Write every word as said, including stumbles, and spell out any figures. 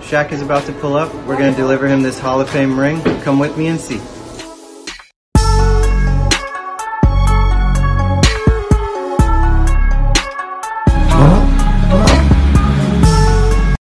Shaq is about to pull up. We're going to deliver him this Hall of Fame ring. Come with me and see.